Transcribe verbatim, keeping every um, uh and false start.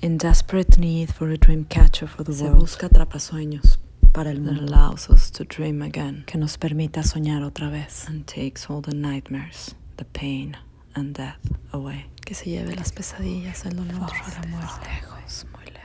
in desperate need for a dream catcher for the Se world. busca atrapasueños para el That mundo, allows us to dream again, que nos permita soñar otra vez, and takes all the nightmares, the pain and death away. que se lleve las pesadillas, el dolor y la muerte Lejos, muy lejos.